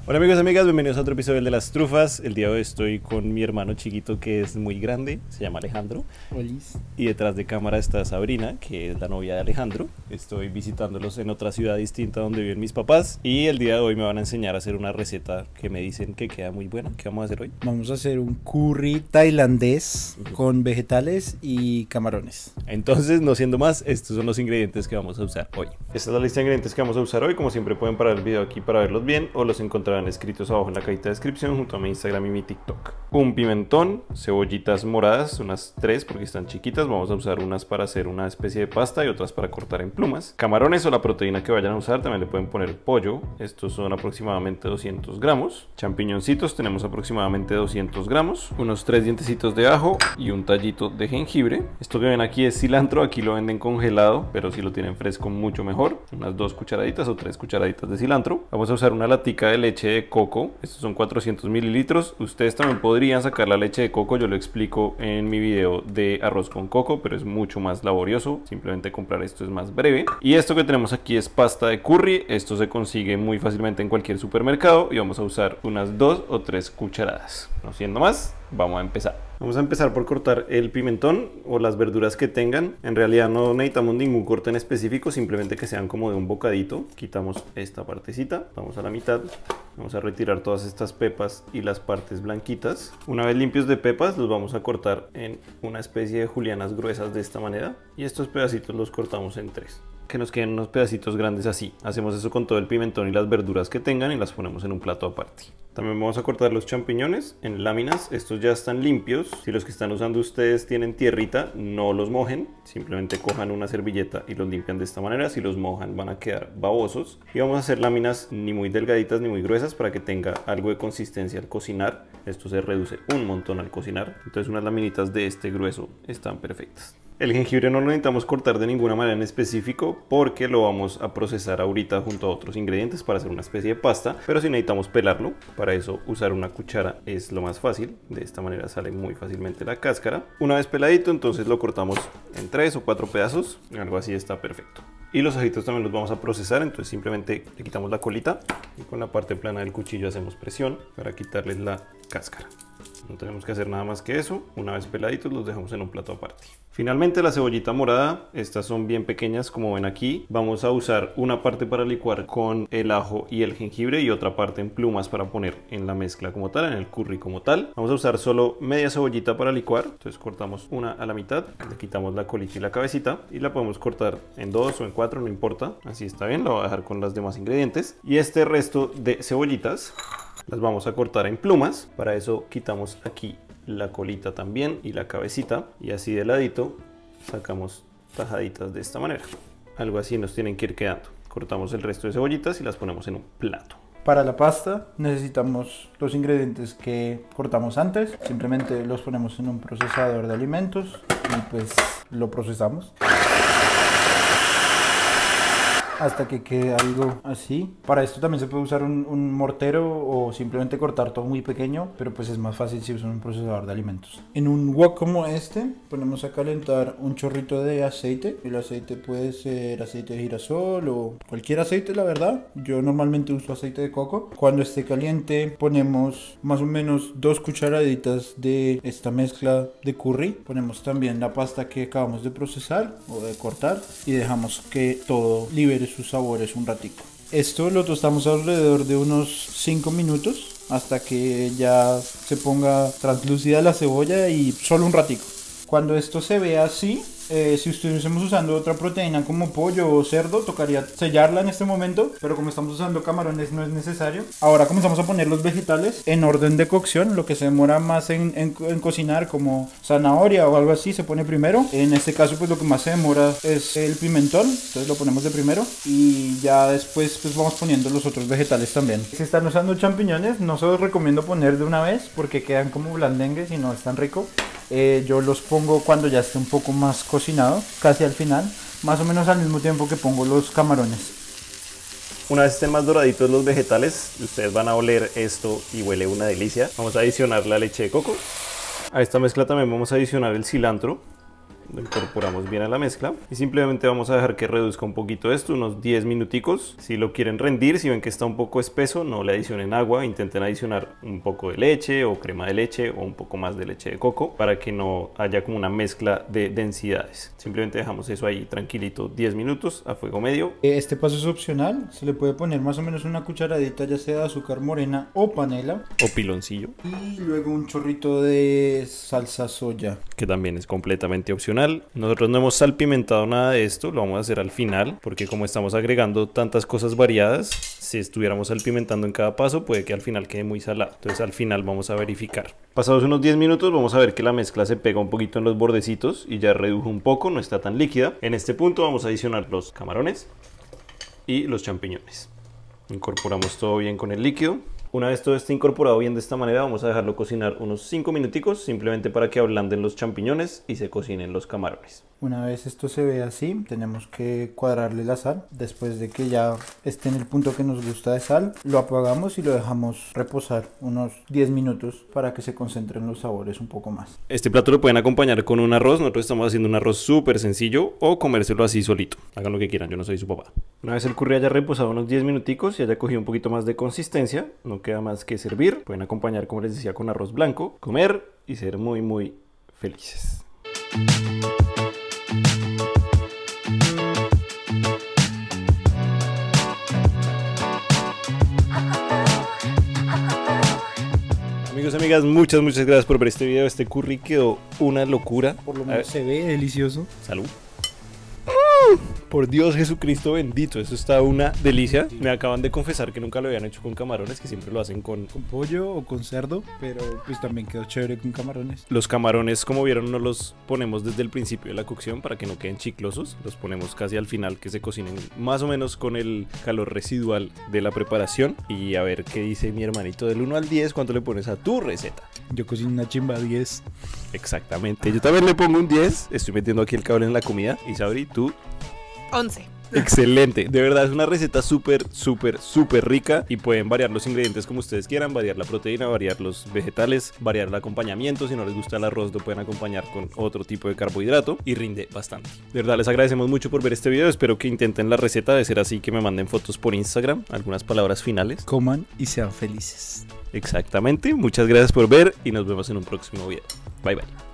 Hola amigos y amigas, bienvenidos a otro episodio de Las Trufas. El día de hoy estoy con mi hermano chiquito que es muy grande, se llama Alejandro. Olis. Y detrás de cámara está Sabrina, que es la novia de Alejandro. Estoy visitándolos en otra ciudad distinta donde viven mis papás. Y el día de hoy me van a enseñar a hacer una receta que me dicen que queda muy buena. ¿Qué vamos a hacer hoy? Vamos a hacer un curry tailandés con vegetales y camarones. Entonces, no siendo más, estos son los ingredientes que vamos a usar hoy. Esta es la lista de ingredientes que vamos a usar hoy. Como siempre pueden parar el video aquí para verlos bien o los encontrarán escritos abajo en la cajita de descripción junto a mi Instagram y mi TikTok. Un pimentón, cebollitas moradas, unas 3 porque están chiquitas. Vamos a usar unas para hacer una especie de pasta y otras para cortar en plumas. Camarones o la proteína que vayan a usar, también le pueden poner pollo. Estos son aproximadamente 200 gramos. Champiñoncitos, tenemos aproximadamente 200 gramos. Unos 3 dientecitos de ajo y un tallito de jengibre. Esto que ven aquí es cilantro, aquí lo venden congelado, pero si lo tienen fresco mucho mejor. Unas 2 cucharaditas o 3 cucharaditas de cilantro. Vamos a usar una latica de leche de coco. Estos son 400 mililitros. Ustedes también podrían sacar la leche de coco, yo lo explico en mi video de arroz con coco, pero es mucho más laborioso. Simplemente comprar esto es más breve. Y esto que tenemos aquí es pasta de curry. Esto se consigue muy fácilmente en cualquier supermercado y vamos a usar unas 2 o 3 cucharadas. No siendo más, vamos a empezar. Vamos a empezar por cortar el pimentón o las verduras que tengan. En realidad no necesitamos ningún corte en específico, simplemente que sean como de un bocadito. Quitamos esta partecita, vamos a la mitad. Vamos a retirar todas estas pepas y las partes blanquitas. Una vez limpios de pepas, los vamos a cortar en una especie de julianas gruesas de esta manera. Y estos pedacitos los cortamos en 3. Que nos queden unos pedacitos grandes así. Hacemos eso con todo el pimentón y las verduras que tengan y las ponemos en un plato aparte. También vamos a cortar los champiñones en láminas. Estos ya están limpios. Si los que están usando ustedes tienen tierrita, no los mojen. Simplemente cojan una servilleta y los limpian de esta manera. Si los mojan van a quedar babosos. Y vamos a hacer láminas ni muy delgaditas ni muy gruesas para que tenga algo de consistencia al cocinar. Esto se reduce un montón al cocinar. Entonces unas laminitas de este grueso están perfectas. El jengibre no lo necesitamos cortar de ninguna manera en específico porque lo vamos a procesar ahorita junto a otros ingredientes para hacer una especie de pasta, pero si necesitamos pelarlo, para eso usar una cuchara es lo más fácil. De esta manera sale muy fácilmente la cáscara. Una vez peladito, entonces lo cortamos en 3 o 4 pedazos, algo así está perfecto. Y los ajitos también los vamos a procesar, entonces simplemente le quitamos la colita y con la parte plana del cuchillo hacemos presión para quitarles la cáscara. No tenemos que hacer nada más que eso. Una vez peladitos los dejamos en un plato aparte. Finalmente la cebollita morada, estas son bien pequeñas como ven aquí. Vamos a usar una parte para licuar con el ajo y el jengibre y otra parte en plumas para poner en la mezcla como tal, en el curry como tal. Vamos a usar solo media cebollita para licuar, entonces cortamos una a la mitad, le quitamos la colita y la cabecita y la podemos cortar en 2 o en 4, no importa, así está bien, lo voy a dejar con los demás ingredientes. Y este resto de cebollitas las vamos a cortar en plumas, para eso quitamos aquí la colita también y la cabecita y así de ladito sacamos tajaditas de esta manera. Algo así nos tienen que ir quedando. Cortamos el resto de cebollitas y las ponemos en un plato. Para la pasta necesitamos los ingredientes que cortamos antes. Simplemente los ponemos en un procesador de alimentos y pues lo procesamos hasta que quede algo así. Para esto también se puede usar un mortero o simplemente cortar todo muy pequeño, pero pues es más fácil si usan un procesador de alimentos. En un wok como este ponemos a calentar un chorrito de aceite. El aceite puede ser aceite de girasol o cualquier aceite, la verdad. Yo normalmente uso aceite de coco. Cuando esté caliente ponemos más o menos 2 cucharaditas de esta mezcla de curry. Ponemos también la pasta que acabamos de procesar o de cortar y dejamos que todo libere sus sabores un ratico. Esto lo tostamos alrededor de unos 5 minutos hasta que ya se ponga translúcida la cebolla y solo un ratico. Cuando esto se vea así, si estuviésemos usando otra proteína como pollo o cerdo, tocaría sellarla en este momento, pero como estamos usando camarones no es necesario. Ahora comenzamos a poner los vegetales en orden de cocción. Lo que se demora más en cocinar, como zanahoria o algo así, se pone primero. En este caso pues lo que más se demora es el pimentón, entonces lo ponemos de primero y ya después pues vamos poniendo los otros vegetales también. Si están usando champiñones, no se los recomiendo poner de una vez porque quedan como blandengues y no es tan rico. Yo los pongo cuando ya esté un poco más cocinado, casi al final, más o menos al mismo tiempo que pongo los camarones. Una vez estén más doraditos los vegetales, ustedes van a oler esto y huele una delicia. Vamos a adicionar la leche de coco. A esta mezcla también vamos a adicionar el cilantro. Lo incorporamos bien a la mezcla y simplemente vamos a dejar que reduzca un poquito esto, unos 10 minuticos. Si lo quieren rendir, si ven que está un poco espeso, no le adicionen agua, intenten adicionar un poco de leche o crema de leche o un poco más de leche de coco para que no haya como una mezcla de densidades. Simplemente dejamos eso ahí tranquilito 10 minutos a fuego medio. Este paso es opcional, se le puede poner más o menos una cucharadita ya sea de azúcar morena o panela o piloncillo y luego un chorrito de salsa soya, que también es completamente opcional. Nosotros no hemos salpimentado nada de esto, lo vamos a hacer al final porque como estamos agregando tantas cosas variadas, si estuviéramos salpimentando en cada paso puede que al final quede muy salado. Entonces al final vamos a verificar. Pasados unos 10 minutos vamos a ver que la mezcla se pega un poquito en los bordecitos y ya redujo un poco, no está tan líquida. En este punto vamos a adicionar los camarones y los champiñones. Incorporamos todo bien con el líquido. Una vez todo esté incorporado bien de esta manera, vamos a dejarlo cocinar unos 5 minuticos, simplemente para que ablanden los champiñones y se cocinen los camarones. Una vez esto se ve así, tenemos que cuadrarle la sal. Después de que ya esté en el punto que nos gusta de sal, lo apagamos y lo dejamos reposar unos 10 minutos para que se concentren los sabores un poco más. Este plato lo pueden acompañar con un arroz. Nosotros estamos haciendo un arroz súper sencillo, o comérselo así solito. Hagan lo que quieran, yo no soy su papá. Una vez el curry haya reposado unos 10 minuticos y haya cogido un poquito más de consistencia, no queda más que servir. Pueden acompañar, como les decía, con arroz blanco, comer y ser muy muy felices. Amigos y amigas, muchas gracias por ver este video. Este curry quedó una locura. Por lo menos se ve delicioso. Salud. Por Dios, Jesucristo bendito, eso está una delicia. Me acaban de confesar que nunca lo habían hecho con camarones, que siempre lo hacen con pollo o con cerdo, pero pues también quedó chévere con camarones. Los camarones, como vieron, no los ponemos desde el principio de la cocción para que no queden chiclosos. Los ponemos casi al final, que se cocinen más o menos con el calor residual de la preparación. Y a ver qué dice mi hermanito, del 1 al 10, ¿cuánto le pones a tu receta? Yo cocino una chimba 10. Exactamente, yo también le pongo un 10. Estoy metiendo aquí el cable en la comida. Y Sabri, tú 11. Excelente, de verdad es una receta súper rica y pueden variar los ingredientes como ustedes quieran, variar la proteína, variar los vegetales, variar el acompañamiento. Si no les gusta el arroz lo pueden acompañar con otro tipo de carbohidrato y rinde bastante. De verdad les agradecemos mucho por ver este video, espero que intenten la receta. De ser así, que me manden fotos por Instagram. Algunas palabras finales. Coman y sean felices. Exactamente, muchas gracias por ver y nos vemos en un próximo video. Bye bye.